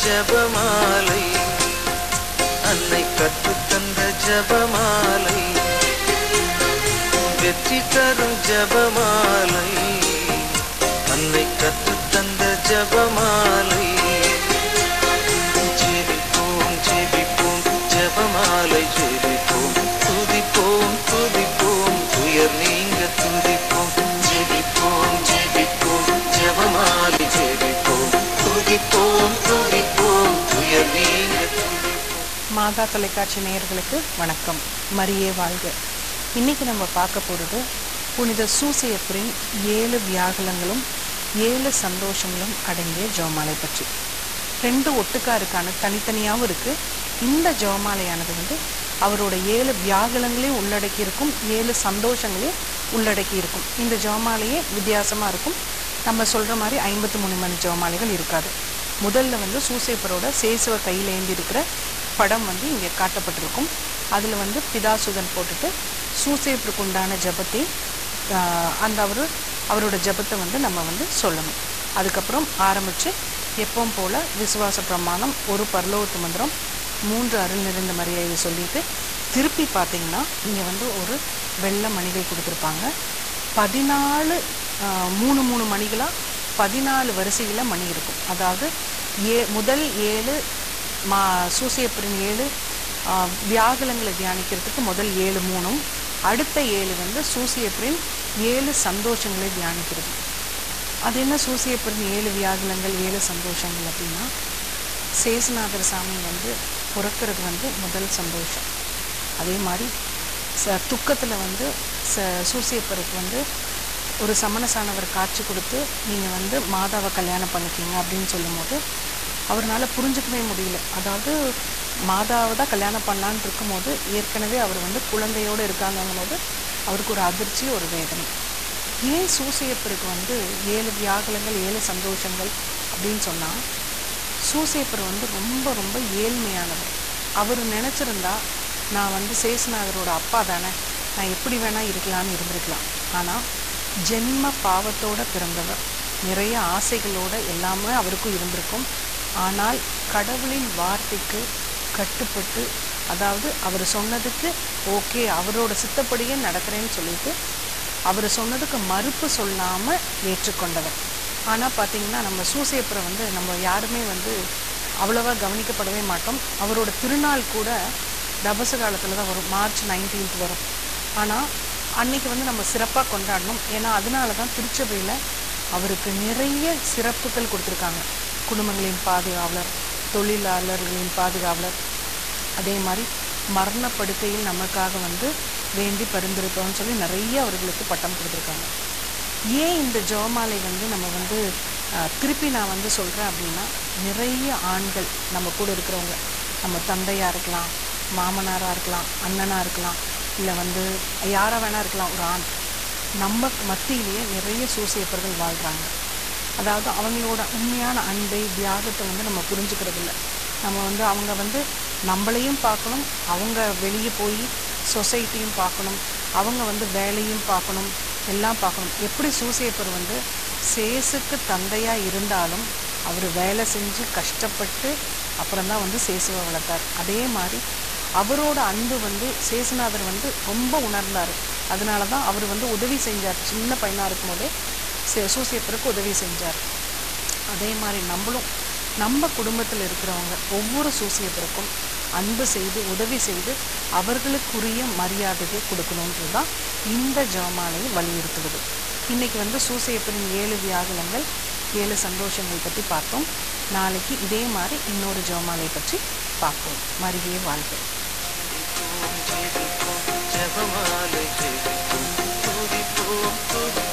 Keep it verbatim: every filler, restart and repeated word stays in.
ஜபமாலை, அன்னை கற்றுத் தந்த ஜபமாலை, வெற்றி தரும் ஜபமாலை, அன்னை கற்றுத் தந்த ஜபமாலை. ஜெபிப்போம் ஜெபிப்போம் ஜபமாலை ஜெபிப்போம், துதிப்போம் துதிப்போம் துயர் நீங்க துதிப்போம். ஜெபிப்போம் ஜெபிப்போம் ஜபமாலை ஜெபிப்போம், துதிப்போம் துதிப்போம் துயர் நீங்க துதிப்போம். மாதா தொலைக்காட்சி நேயர்களுக்கு வணக்கம். மரியே வாழ்க. இன்னைக்கு நம்ம பார்க்க போகிறது புனித சூசையப்பரின் ஏழு வியாகுலங்களும் ஏழு சந்தோஷங்களும் அடங்கிய ஜெபமாலை பற்றி. ரெண்டு ஒட்டுக்கா இருக்கான, தனித்தனியாகவும் இருக்குது. இந்த ஜெபமாலையானது வந்து அவரோட ஏழு வியாகுலங்களையும் உள்ளடக்கி இருக்கும், ஏழு சந்தோஷங்களையும் உள்ளடக்கி இருக்கும். இந்த ஜெபமாலையே வித்தியாசமாக இருக்கும். நம்ம சொல்கிற மாதிரி ஐம்பத்தி மூணு மணி ஜெபமாலைகள் இருக்காது. முதல்ல வந்து சூசையப்பரோட சேசுவ கையில் ஏந்தி இருக்கிற படம் வந்து இங்கே காட்டப்பட்டிருக்கும். அதில் வந்து பிதாசுதன் போட்டுட்டு சூசையப்பருக்கு உண்டான ஜபத்தை அந்த அவர் அவரோட ஜபத்தை வந்து நம்ம வந்து சொல்லணும். அதுக்கப்புறம் ஆரம்பித்து எப்பவும் போல் விசுவாச பிரமாணம், ஒரு பரலோகத்து மந்திரம், மூன்று அருள் நிறைந்த மரியாதை சொல்லிட்டு திருப்பி பார்த்திங்கன்னா இங்கே வந்து ஒரு வெள்ளை மணிகள் கொடுத்துருப்பாங்க. பதினாலு மூணு மூணு மணிகளாக பதினாலு வரிசையில் மணி இருக்கும். அதாவது ஏ முதல் ஏழு மா சூசையப்பரின் ஏழு வியாகுலங்களை தியானிக்கிறதுக்கு முதல் ஏழு மூணும், அடுத்த ஏழு வந்து சூசையப்பரின் ஏழு சந்தோஷங்களை தியானிக்கிறது. அது என்ன சூசையப்பரின் ஏழு வியாகுலங்கள் ஏழு சந்தோஷங்கள் அப்படின்னா, சேசுநாதர் சாமி வந்து பிறக்கிறது வந்து முதல் சந்தோஷம். அதே மாதிரி ச துக்கத்தில் வந்து ச சூசையப்பருக்கு வந்து ஒரு சமணசானவர் காட்சி கொடுத்து நீங்கள் வந்து மாதாவை கல்யாணம் பண்ணிக்கிங்க அப்படின்னு சொல்லும் போது அவரால் புரிஞ்சுக்கவே முடியல. அதாவது மாதாவை தான் கல்யாணம் பண்ணலான்னு இருக்கும்போது ஏற்கனவே அவர் வந்து குழந்தையோடு இருக்காங்கும் போது அவருக்கு ஒரு அதிர்ச்சி, ஒரு வேதனை. ஏன் சூசையப்பருக்கு வந்து ஏழு வியாகுலங்கள் ஏழு சந்தோஷங்கள் அப்படின்னு சொன்னால், சூசையப்பர் வந்து ரொம்ப ரொம்ப ஏழ்மையானவர். அவர் நினச்சிருந்தா நான் வந்து சேசுநாதரோட அப்பா தானே, நான் எப்படி வேணால் இருக்கலான்னு இருந்திருக்கலாம். ஆனால் ஜென்ம பாவத்தோடு பிறந்தவர், நிறைய ஆசைகளோடு எல்லாமே அவருக்கும் இருந்திருக்கும். ஆனால் கடவுளின் வார்த்தைக்கு கட்டுப்பட்டு, அதாவது அவர் சொன்னதுக்கு ஓகே, அவரோட சித்தப்படியே நடக்கிறேன்னு சொல்லிட்டு அவர் சொன்னதுக்கு மறுப்பு சொல்லாமல் ஏற்றுக்கொண்டவர். ஆனால் பார்த்திங்கன்னா நம்ம சூசையப்பரை வந்து நம்ம யாருமே வந்து அவ்வளோவா கவனிக்கப்படவே மாட்டோம். அவரோட திருநாள் கூட தபச காலத்தில் தான் வரும், மார்ச் நைன்டீன்த் வரும். ஆனால் அன்னைக்கு வந்து நம்ம சிறப்பாக கொண்டாடணும். ஏன்னா அதனால தான் திருச்சபையில் அவருக்கு நிறைய சிறப்புகள் கொடுத்துருக்காங்க. குடும்பங்களின் பாதுகாவலர், தொழிலாளர்களின் பாதுகாவலர், அதே மாதிரி மரணப்படுக்கையில் நமக்காக வந்து வேண்டி பரிந்துரைப்போம்னு சொல்லி நிறைய அவர்களுக்கு பட்டம் கொடுத்துருக்காங்க. ஏன் இந்த ஜெபமாலை வந்து நம்ம வந்து திருப்பி நான் வந்து சொல்கிறேன் அப்படின்னா, நிறைய ஆண்கள் நம்ம கூட இருக்கிறவங்க, நம்ம தந்தையாக இருக்கலாம், மாமனாராக இருக்கலாம், அண்ணனாக இருக்கலாம், இல்லை வந்து யாராக வேணா இருக்கலாம், ஒரு ஆண், நம்ம மத்தியிலேயே நிறைய சூசையப்பர்கள் வாழ்கிறாங்க. அதாவது அவங்களோட உண்மையான அன்பை தியாகத்தை வந்து நம்ம புரிஞ்சுக்கிறது இல்லை. நம்ம வந்து அவங்க வந்து நம்மளையும் பார்க்கணும், அவங்க வெளியே போய் சொசைட்டியும் பார்க்கணும், அவங்க வந்து வேலையும் பார்க்கணும், எல்லாம் பார்க்கணும். எப்படி சூசையப்பர் வந்து சேசுக்கு தந்தையாக இருந்தாலும் அவர் வேலை செஞ்சு கஷ்டப்பட்டு அப்புறம்தான் வந்து சேசுவை வளர்த்தார். அதே மாதிரி அவரோட அன்பு வந்து சேசுநாதர் வந்து ரொம்ப உணர்ந்தார். அதனால தான் அவர் வந்து உதவி செஞ்சார். சின்ன பையனாக இருக்கும்போதே சூசையப்பருக்கு உதவி செஞ்சார். அதே மாதிரி நம்மளும் நம்ம குடும்பத்தில் இருக்கிறவங்க ஒவ்வொரு சூசையப்பருக்கும் அன்பு செய்து உதவி செய்து அவர்களுக்குரிய மரியாதையை கொடுக்கணுன்றது தான் இந்த ஜெபமாலையை வலியுறுத்துவது. இன்றைக்கி வந்து சூசையப்பரின் ஏழு வியாகுலங்கள் ஏழு சந்தோஷங்கள் பற்றி பார்த்தோம். நாளைக்கு இதே மாதிரி இன்னொரு ஜெபமாலை பற்றி பார்ப்போம். மரியே வாழ்க. ஜெபமாலை ஜெபிப்போம், துதிப்போம் துதிப்போம்.